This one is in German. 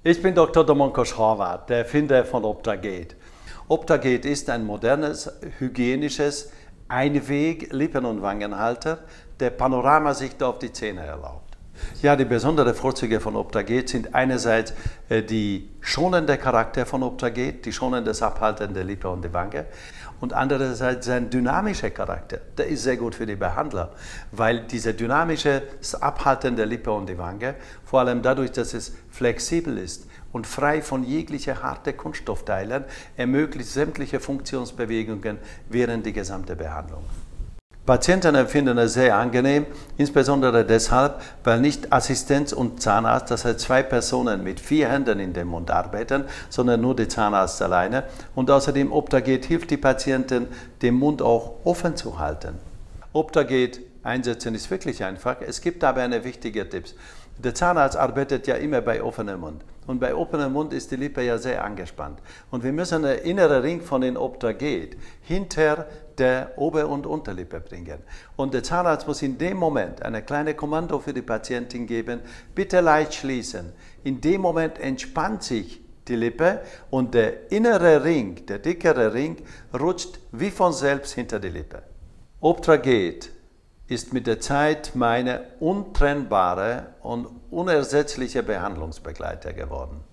Ich bin Dr. Domonkosz Horváth, der Erfinder von Optagate. Optagate ist ein modernes, hygienisches Einweg-Lippen- und Wangenhalter, der Panoramasicht auf die Zähne erlaubt. Ja, die besonderen Vorzüge von Optagate sind einerseits die schonende Charakter von Optagate, die schonendes Abhalten der Lippe und der Wange, und andererseits sein dynamischer Charakter. Der ist sehr gut für die Behandler, weil dieser dynamische Abhalten der Lippe und die Wange, vor allem dadurch, dass es flexibel ist und frei von jeglicher harten Kunststoffteilen, ermöglicht sämtliche Funktionsbewegungen während der gesamten Behandlung. Patienten empfinden es sehr angenehm, insbesondere deshalb, weil nicht Assistenz und Zahnarzt, das heißt 2 Personen mit 4 Händen in dem Mund arbeiten, sondern nur der Zahnarzt alleine. Und außerdem Optagate hilft die Patienten, den Mund auch offen zu halten. Optagate einsetzen ist wirklich einfach, es gibt aber eine wichtige Tipp. Der Zahnarzt arbeitet ja immer bei offenem Mund. Und bei offenem Mund ist die Lippe ja sehr angespannt. Und wir müssen den inneren Ring von den Optagate hinter der Ober- und Unterlippe bringen. Und der Zahnarzt muss in dem Moment eine kleine Kommando für die Patientin geben, bitte leicht schließen. In dem Moment entspannt sich die Lippe und der innere Ring, der dickere Ring, rutscht wie von selbst hinter die Lippe. Optagate ist mit der Zeit meine untrennbare und unersetzliche Behandlungsbegleiter geworden.